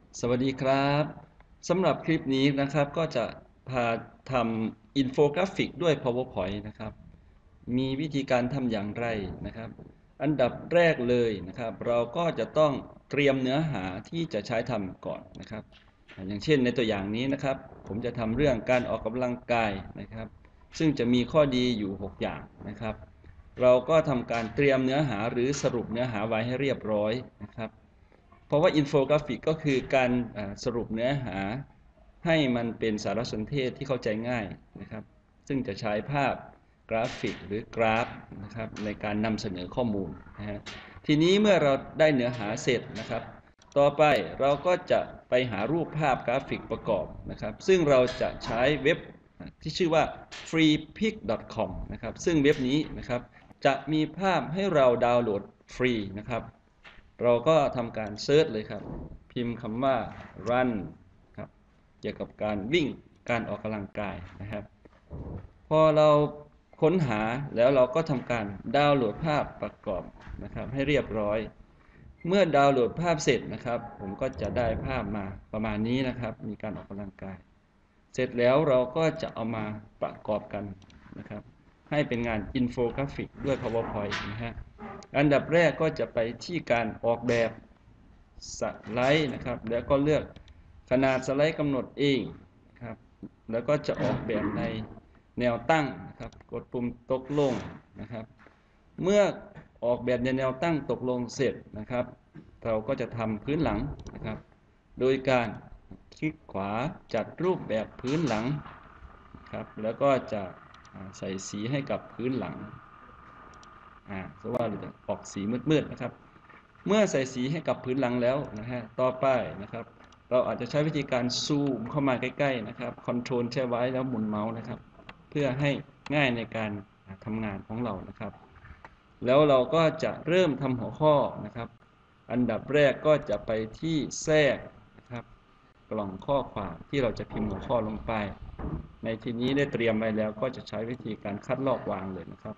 สวัสดีครับสำหรับคลิปนี้นะครับก็จะพาทำอินโฟกราฟิกด้วย PowerPoint นะครับมีวิธีการทำอย่างไรนะครับอันดับแรกเลยนะครับเราก็จะต้องเตรียมเนื้อหาที่จะใช้ทำก่อนนะครับอย่างเช่นในตัวอย่างนี้นะครับผมจะทำเรื่องการออกกำลังกายนะครับซึ่งจะมีข้อดีอยู่6อย่างนะครับเราก็ทำการเตรียมเนื้อหาหรือสรุปเนื้อหาไว้ให้เรียบร้อยนะครับเพราะว่าอินโฟกราฟิกก็คือการสรุปเนื้อหาให้มันเป็นสารสนเทศที่เข้าใจง่ายนะครับซึ่งจะใช้ภาพกราฟิกหรือกราฟนะครับในการนำเสนอข้อมูลนะฮะทีนี้เมื่อเราได้เนื้อหาเสร็จนะครับต่อไปเราก็จะไปหารูปภาพกราฟิกประกอบนะครับซึ่งเราจะใช้เว็บที่ชื่อว่า freepik.com นะครับซึ่งเว็บนี้นะครับจะมีภาพให้เราดาวน์โหลดฟรีนะครับเราก็ทำการเซิร์ชเลยครับพิมพ์คำว่า run ครับเกี่ยวกับการวิ่งการออกกำลังกายนะครับพอเราค้นหาแล้วเราก็ทำการดาวน์โหลดภาพประกอบนะครับให้เรียบร้อยเมื่อดาวน์โหลดภาพเสร็จนะครับผมก็จะได้ภาพมาประมาณนี้นะครับมีการออกกำลังกายเสร็จแล้วเราก็จะเอามาประกอบกันนะครับให้เป็นงานอินโฟกราฟิกด้วย PowerPoint นะฮะอันดับแรกก็จะไปที่การออกแบบสไลด์นะครับแล้วก็เลือกขนาดสไลด์กำหนดเองครับแล้วก็จะออกแบบในแนวตั้งนะครับกดปุ่มตกลงนะครับเมื่อออกแบบในแนวตั้งตกลงเสร็จนะครับเราก็จะทำพื้นหลังนะครับโดยการคลิกขวาจัดรูปแบบพื้นหลังครับแล้วก็จะใส่สีให้กับพื้นหลังเพราะว่าเราจะออกสีมืดๆนะครับเมื่อใส่สีให้กับพื้นหลังแล้วนะฮะต่อไปนะครับเราอาจจะใช้วิธีการซูมเข้ามาใกล้ๆนะครับคอนโทรลใช้ไว้แล้วหมุนเมาส์นะครับเพื่อให้ง่ายในการทำงานของเรานะครับแล้วเราก็จะเริ่มทำหัวข้อนะครับอันดับแรกก็จะไปที่แทรกนะครับกล่องข้อความที่เราจะพิมพ์หัวข้อลงไปในที่นี้ได้เตรียมไว้แล้วก็จะใช้วิธีการคัดลอกวางเลยนะครับ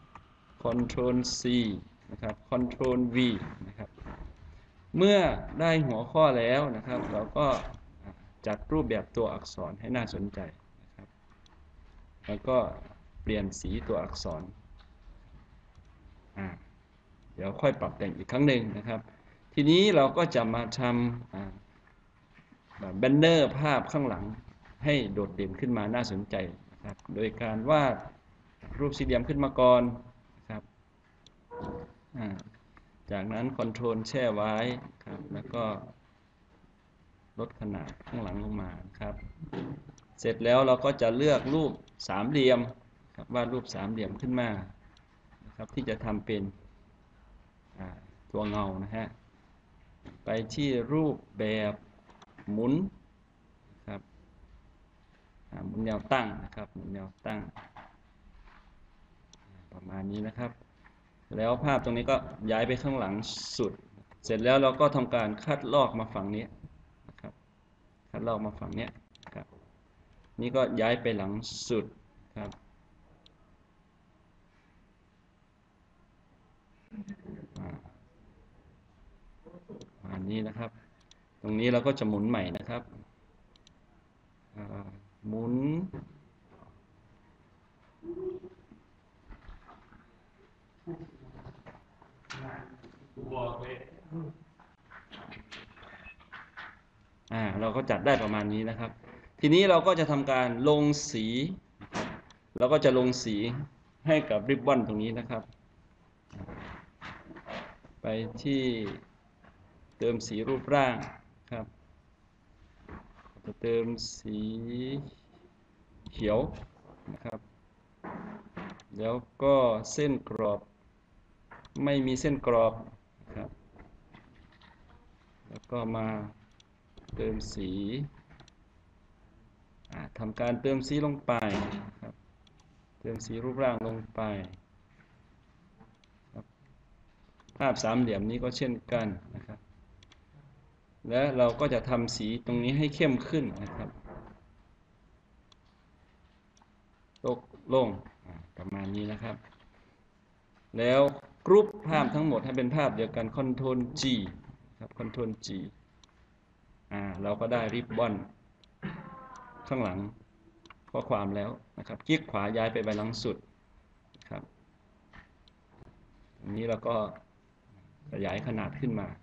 Ctrl C นะครับ Ctrl V นะครับเมื่อได้หัวข้อแล้วนะครับเราก็จัดรูปแบบตัวอักษรให้น่าสนใจนะครับแล้วก็เปลี่ยนสีตัวอักษรเดี๋ยวค่อยปรับแต่งอีกครั้งหนึ่งนะครับทีนี้เราก็จะมาทำแบนเนอร์ภาพข้างหลังให้โดดเด่นขึ้นมาน่าสนใจนะครับโดยการวาดรูปสี่เหลี่ยมขึ้นมาก่อนนะครับจากนั้นคอนโทรลแช่ไว้ครับแล้วก็ลดขนาดข้างหลังลงมาครับเสร็จแล้วเราก็จะเลือกรูปสามเหลี่ยมครับวาดรูปสามเหลี่ยมขึ้นมานะครับที่จะทำเป็นตัวเงานะฮะไปที่รูปแบบหมุนครับหมุนแนวตั้งนะครับหมุนแนวตั้งประมาณนี้นะครับแล้วภาพตรงนี้ก็ย้ายไปข้างหลังสุดเสร็จแล้วเราก็ทำการคัดลอกมาฝั่งนี้นะครับคัดลอกมาฝั่งนี้ครับนี่ก็ย้ายไปหลังสุดครับอันนี้นะครับตรงนี้เราก็จะหมุนใหม่นะครับหมุนเราก็จัดได้ประมาณนี้นะครับทีนี้เราก็จะทำการลงสีเราก็จะลงสีให้กับริบบอนตรงนี้นะครับไปที่เติมสีรูปร่างครับจะเติมสีเขียวนะครับแล้วก็เส้นกรอบไม่มีเส้นกรอบครับแล้วก็มาเติมสีทำการเติมสีลงไปครับเติมสีรูปร่างลงไปภาพสามเหลี่ยมนี้ก็เช่นกันนะครับและเราก็จะทำสีตรงนี้ให้เข้มขึ้นนะครับตกลงประมาณนี้นะครับแล้วกรุ๊ปภาพทั้งหมดให้เป็นภาพเดียวกัน Ctrl G ครับ Ctrl G เราก็ได้ริบบอนข้างหลังข้อความแล้วนะครับคลิกขวาย้ายไปใบหลังสุดครับอันนี้เราก็ขยายขนาดขึ้นมา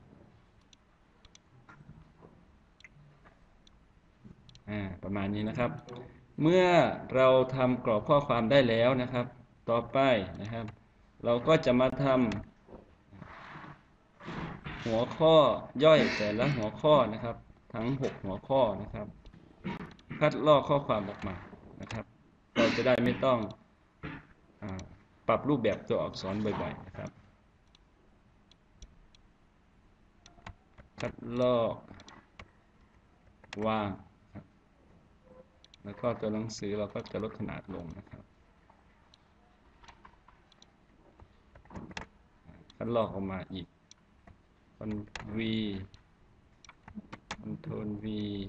ประมาณนี้นะครับเมื่อเราทำกรอบข้อความได้แล้วนะครับต่อไปนะครับเราก็จะมาทำหัวข้อย่อยแต่ละหัวข้อนะครับทั้ง6หัวข้อนะครับคัดลอกข้อความออกมานะครับเราจะได้ไม่ต้องปรับรูปแบบตัวอักษรบ่อยๆนะครับคัดลอกวางแล้วก็ตัวหนังสือเราก็จะลดขนาดลงนะครับคัดลอกออกมาอีกCtrl+V Ctrl+V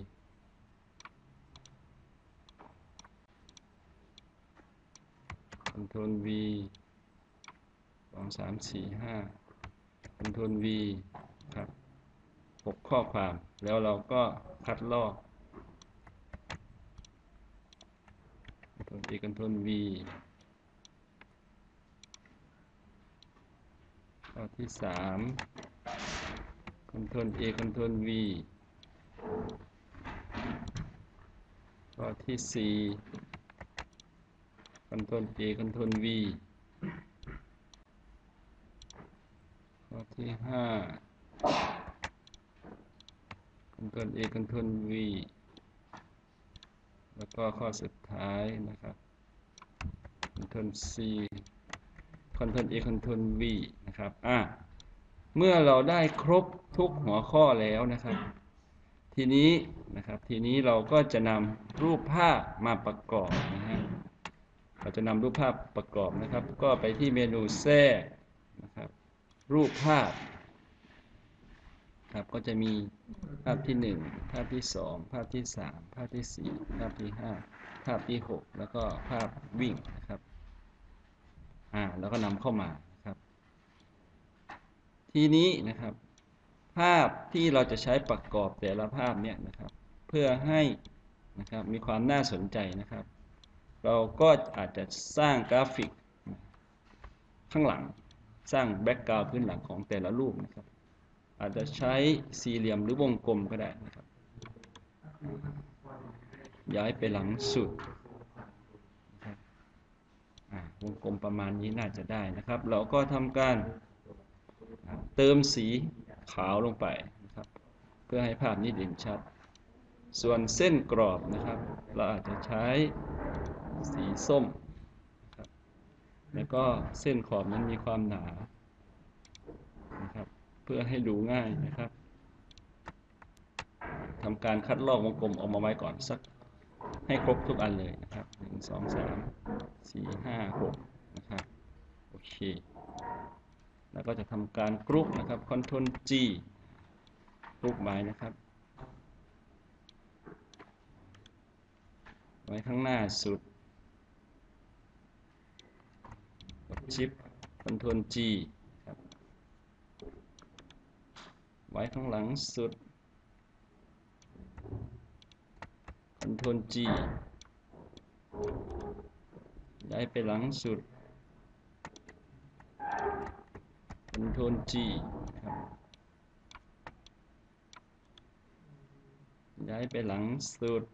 Ctrl+V 2 3 4 5 Ctrl+V ครับ6ข้อความแล้วเราก็คัดลอกCtrl+A Ctrl+V ข้อที่3 Ctrl+A Ctrl+V ข้อที่4 Ctrl+A Ctrl+V ข้อที่5 Ctrl+A Ctrl+V แล้วก็ข้อสุดท้ายนะครับ Ctrl+C Ctrl+A Ctrl+V นะครับเมื่อเราได้ครบทุกหัวข้อแล้วนะครับทีนี้เราก็จะนำรูปภาพมาประกอบนะฮะเราจะนำรูปภาพประกอบนะครับก็ไปที่เมนูแทรกนะครับรูปภาพครับก็จะมีภาพที่1ภาพที่2ภาพที่3ภาพที่4ภาพที่5ภาพที่6แล้วก็ภาพวิ่งนะครับแล้วก็นำเข้ามานะครับทีนี้นะครับภาพที่เราจะใช้ประกอบแต่ละภาพเนี่ยนะครับเพื่อให้นะครับมีความน่าสนใจนะครับเราก็อาจจะสร้างกราฟิกข้างหลังสร้างแบ็กกราวด์พื้นหลังของแต่ละรูปนะครับอาจจะใช้สี่เหลี่ยมหรือวงกลมก็ได้นะครับย้ายไปหลังสุดวงกลมประมาณนี้น่าจะได้นะครับเราก็ทำการเติมสีขาวลงไปนะครับเพื่อให้ภาพนี้เด่นชัดส่วนเส้นกรอบนะครับเราอาจจะใช้สีส้มนะครับแล้วก็เส้นขอบนั้นมีความหนานะครับเพื่อให้ดูง่ายนะครับทำการคัดลอกวงกลมออกมาไว้ก่อนสักให้ครบทุกอันเลยนะครับ1 2 3 4 5 6นะครับโอเคแล้วก็จะทำการกรุ๊ปนะครับ Ctrl+G กรุ๊ปไว้นะครับไว้ข้างหน้าสุดกดชิป Ctrl+G ครับไว้ข้างหลังสุด Ctrl+G ย้ายไปหลังสุด Ctrl+G ครับย้ายไปหลังสุด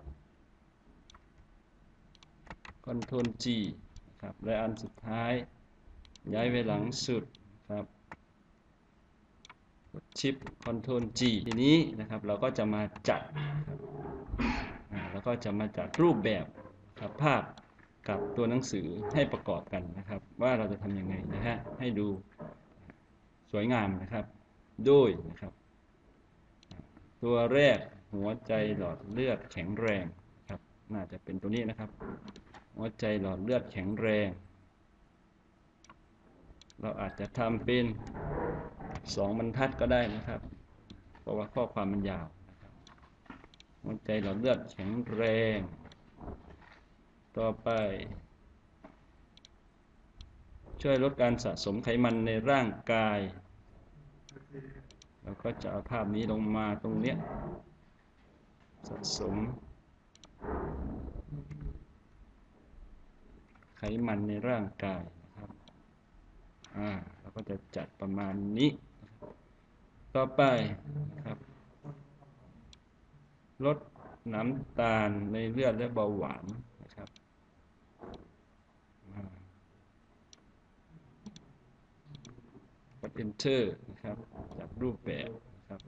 Ctrl+G ครับและอันสุดท้ายย้ายไปหลังสุดครับกดชิป Ctrl+G ทีนี้นะครับเราก็จะมาจัดแล้วก็จะมาจัดรูปแบบครับภาพกับตัวหนังสือให้ประกอบกันนะครับว่าเราจะทำยังไงนะฮะให้ดูสวยงามนะครับโดยนะครับตัวแรกหัวใจหลอดเลือดแข็งแรงครับน่าจะเป็นตัวนี้นะครับหัวใจหลอดเลือดแข็งแรงเราอาจจะทำเป็น2 บรรทัดก็ได้นะครับเพราะว่าข้อความมันยาวนะครับหัวใจหลอดเลือดแข็งแรงต่อไปช่วยลดการสะสมไขมันในร่างกายแล้วก็จะเอาภาพนี้ลงมาตรงเนี้ยสะสมไขมันในร่างกายนะครับเราก็จะจัดประมาณนี้ต่อไปนะครับลดน้ำตาลในเลือดและเบาหวานนะครับกด Enter นะครับจัดรูปแบบนะครับ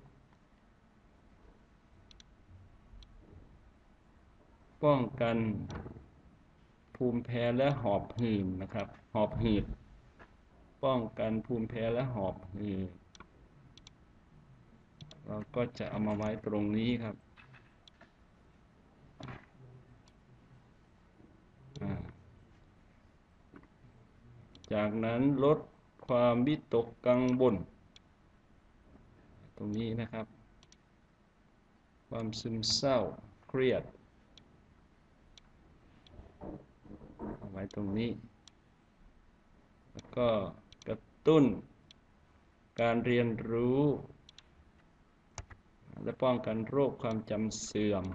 ป้องกันภูมิแพ้และหอบหืดนะครับหอบหืดป้องกันภูมิแพ้และหอบหืดเราก็จะเอามาไว้ตรงนี้ครับจากนั้นลดความวิตกกังวลตรงนี้นะครับความซึมเศร้าเครียดเอาไว้ตรงนี้แล้วก็กระตุ้นการเรียนรู้และป้องกันโรคความจำเสื่อม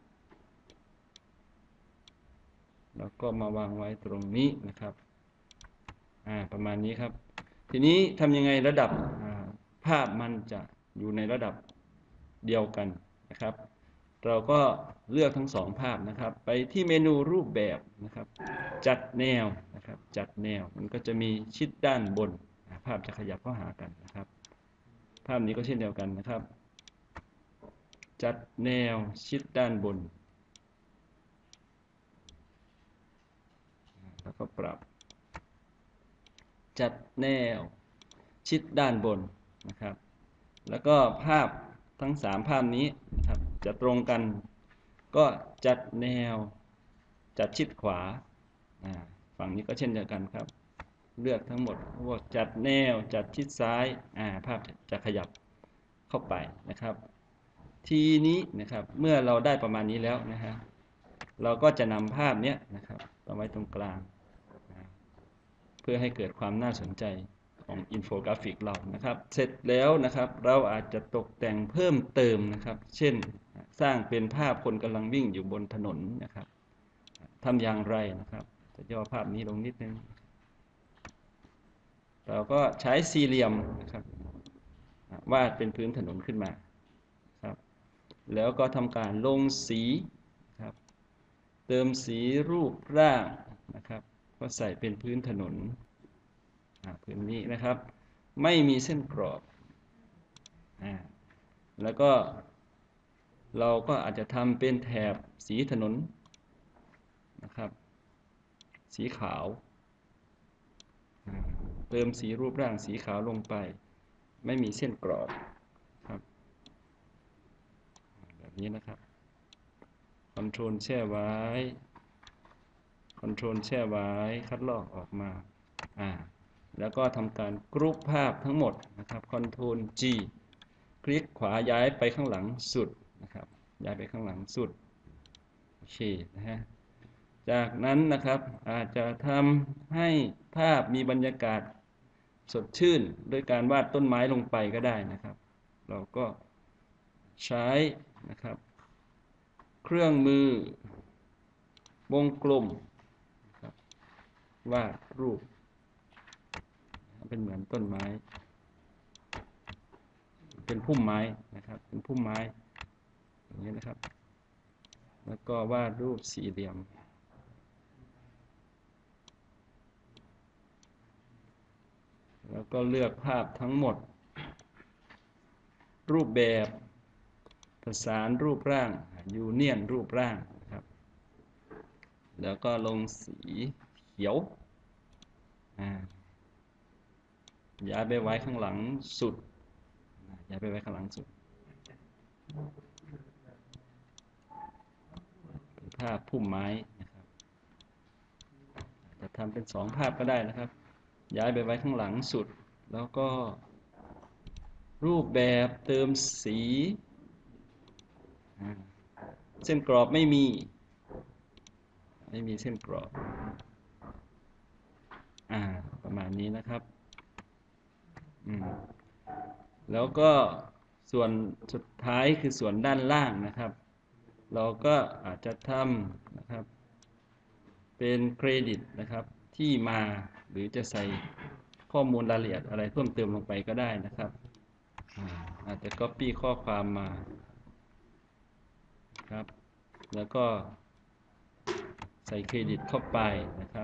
แล้วก็มาวางไว้ตรงนี้นะครับประมาณนี้ครับทีนี้ทำยังไงระดับภาพมันจะอยู่ในระดับเดียวกันนะครับเราก็เลือกทั้งสองภาพนะครับไปที่เมนูรูปแบบนะครับจัดแนวนะครับจัดแนวมันก็จะมีชิดด้านบนภาพจะขยับเข้าหากันนะครับภาพนี้ก็เช่นเดียวกันนะครับจัดแนวชิดด้านบนแล้วก็ปรับจัดแนวชิดด้านบนนะครับแล้วก็ภาพทั้ง3ภาพนี้นะครับจะตรงกันก็จัดแนวจัดชิดขวาฝั่งนี้ก็เช่นเดียวกันครับเลือกทั้งหมดพวกจัดแนวจัดชิดซ้ายภาพจะขยับเข้าไปนะครับทีนี้นะครับเมื่อเราได้ประมาณนี้แล้วนะฮะเราก็จะนำภาพนี้นะครับมาไว้ตรงกลางเพื่อให้เกิดความน่าสนใจของอินโฟกราฟิกเรานะครับเสร็จแล้วนะครับเราอาจจะตกแต่งเพิ่มเติมนะครับเช่นสร้างเป็นภาพคนกำลังวิ่งอยู่บนถนนนะครับทำอย่างไรนะครับจะย่อภาพนี้ลงนิดนึงเราก็ใช้สี่เหลี่ยมนะครับวาดเป็นพื้นถนนขึ้นมาครับแล้วก็ทำการลงสีครับเติมสีรูปร่างนะครับก็ใส่เป็นพื้นถนนพื้นนี้นะครับไม่มีเส้นกรอบแล้วก็เราก็อาจจะทำเป็นแถบสีถนนนะครับสีขาวเติมสีรูปร่างสีขาวลงไปไม่มีเส้นกรอบครับแบบนี้นะครับคอนโทรลแช่ไว้คอนโทรลแช่ไว้คัดลอกออกมาแล้วก็ทำการกรุ๊ปภาพทั้งหมดนะครับคอนโทรล G คลิกขวาย้ายไปข้างหลังสุดนะครับย้ายไปข้างหลังสุดโอเคนะฮะจากนั้นนะครับอาจจะทำให้ภาพมีบรรยากาศสดชื่นด้วยการวาดต้นไม้ลงไปก็ได้นะครับเราก็ใช้นะครับเครื่องมือวงกลมวาดรูปเป็นเหมือนต้นไม้เป็นพุ่มไม้นะครับเป็นพุ่มไม้อย่างนี้นะครับแล้วก็วาดรูปสี่เหลี่ยมแล้วก็เลือกภาพทั้งหมดรูปแบบประสานรูปร่างยูเนียนรูปร่างนะครับแล้วก็ลงสีเขียวย้ายไปไว้ข้างหลังสุดย้ายไปไว้ข้างหลังสุดเป็นภาพพุ่มไม้นะครับจะทำเป็น2ภาพก็ได้นะครับย้ายไปไว้ข้างหลังสุดแล้วก็รูปแบบเติมสีเส้นกรอบไม่มีเส้นกรอบประมาณนี้นะครับแล้วก็ส่วนสุดท้ายคือส่วนด้านล่างนะครับเราก็อาจจะทำนะครับเป็นเครดิตนะครับที่มาหรือจะใส่ข้อมูลรายละเอียดอะไรเพิ่มเติมลงไปก็ได้นะครับอาจจะ copy ข้อความมาครับแล้วก็ใส่เครดิตเข้าไปนะครับ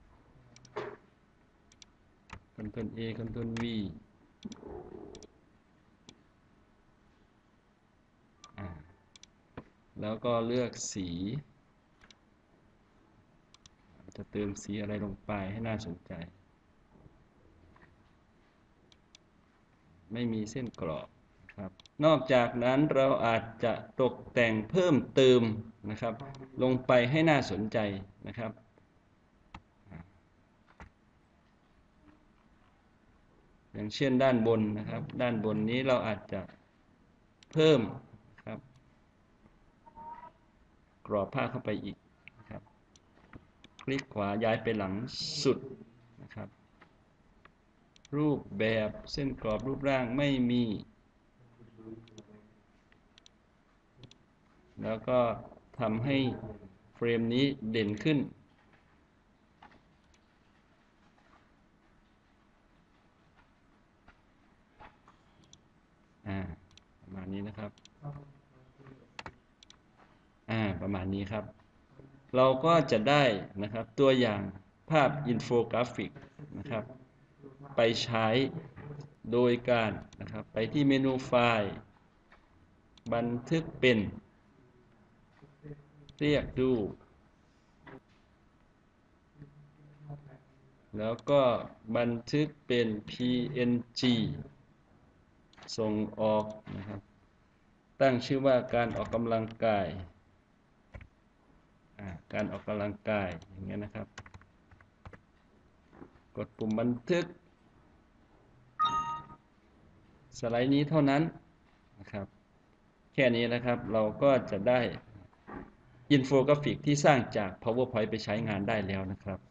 Ctrl A Ctrl V แล้วก็เลือกสีจะเติมสีอะไรลงไปให้น่าสนใจไม่มีเส้นกรอบครับนอกจากนั้นเราอาจจะตกแต่งเพิ่มเติมนะครับลงไปให้น่าสนใจนะครับอย่างเช่นด้านบนนะครับด้านบนนี้เราอาจจะเพิ่มครับกรอบผ้าเข้าไปอีกนะครับคลิกขวาย้ายไปหลังสุดนะครับรูปแบบเส้นกรอบรูปร่างไม่มีแล้วก็ทำให้เฟรมนี้เด่นขึ้นประมาณนี้นะครับประมาณนี้ครับเราก็จะได้นะครับตัวอย่างภาพอินโฟกราฟิกนะครับไปใช้โดยการนะครับไปที่เมนูไฟล์บันทึกเป็นเรียกดูแล้วก็บันทึกเป็น PNG ส่งออกนะครับตั้งชื่อว่าการออกกำลังกายการออกกำลังกายอย่างเงี้ยนะครับกดปุ่มบันทึกสไลด์นี้เท่านั้นนะครับแค่นี้นะครับเราก็จะได้อินโฟกราฟิกที่สร้างจาก PowerPoint ไปใช้งานได้แล้วนะครับ